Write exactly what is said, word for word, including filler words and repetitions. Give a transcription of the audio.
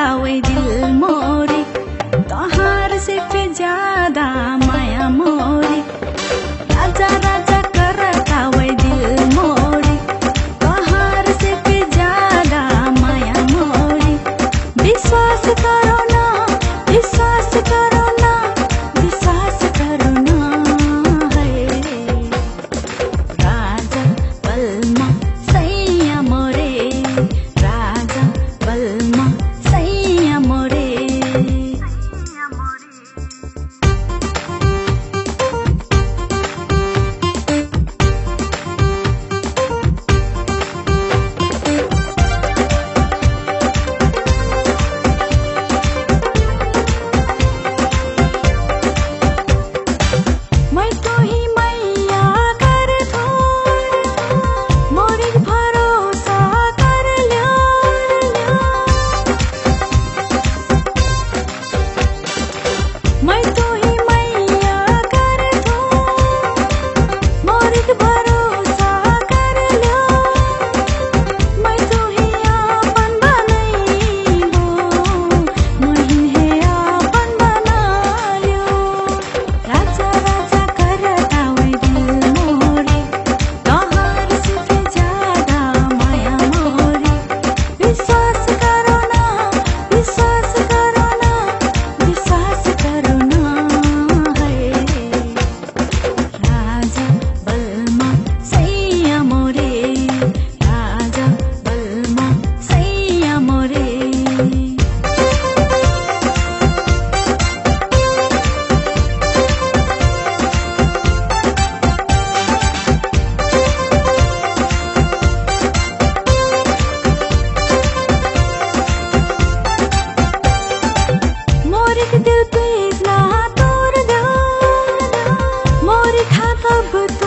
वही दिल मोरे, तोहार से पे ज्यादा माया मोरे। राजा राजा करता वही दिल मोरे, तोहार से पे ज्यादा माया मोरे। विश्वास करो ना, विश्वास करो ना, विश्वास करो ना है। राजा बलमा सैया मोरे, राजा बलमा सैया मोरे। मैं तो ही मैया कर दो, मोरे भरोसा कर लो। मैं तो ही मैया कर दो, मोरे भरोसा कर लो। मैं तो ही आपन बनैबो, मैं है आपन बना लो। राजा राजा करता वही दिल मोरे, तोहार से पे ज्यादा माया मोरे। विश्वास करो ना, विश्वास करो ना, विश्वास करो ना है। राजा बलमा सैया मोरे, राजा बलमा सैया मोरे। मोरे के दिल पे ना तोड़ दो, मोरे खाता